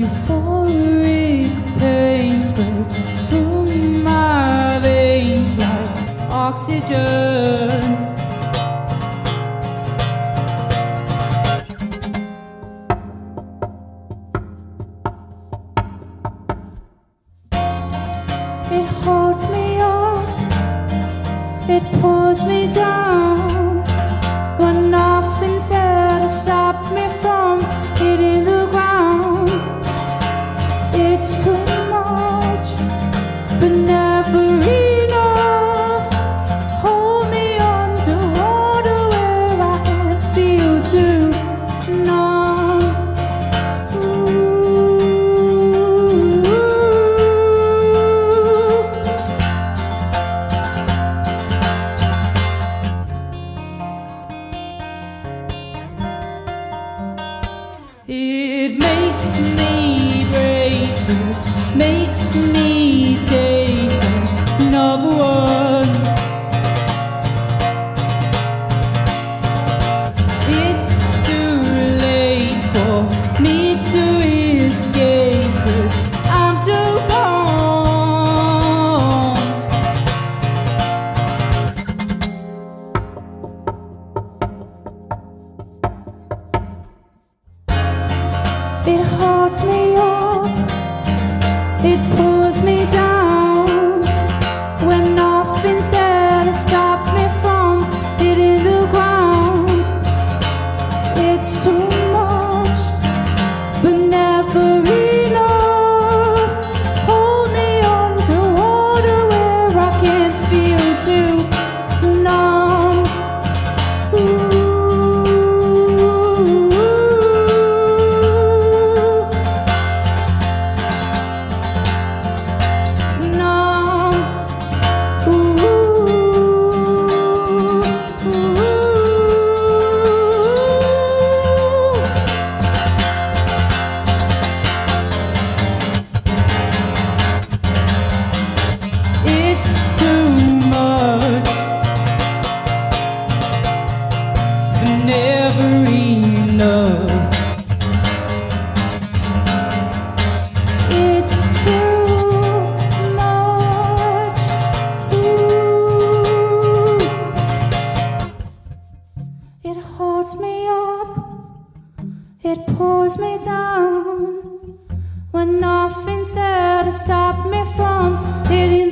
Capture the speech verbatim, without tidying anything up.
Euphoric pain spreads through my veins like oxygen. It holds me up, it pulls me down, when nothing's there to stop me from hitting the ground. It's too much, but never enough. Hold me underwater where I can feel too numb. It makes me break, it makes me take another one. It's too late for me to escape, 'cause I'm too gone. It holds me up, it pulls me down, when nothing's there to stop me from hitting the ground. It's too much, but never enough. Hold me underwater where I can feel too numb. Ooh. Never enough. It's too much. Ooh. It holds me up, it pulls me down, when nothing's there to stop me from hitting